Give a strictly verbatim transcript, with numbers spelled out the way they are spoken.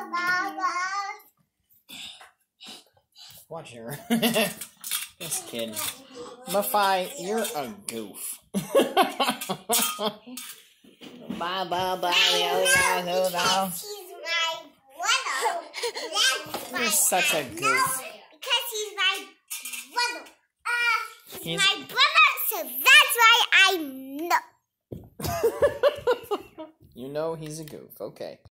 Watch her. This kid. Matthias, you're a goof. Bye, bye, bye. He's my brother. That's You're why such a I goof. know. Because he's my brother. Uh, he's, He's my brother, so that's why I know. You know he's a goof. Okay.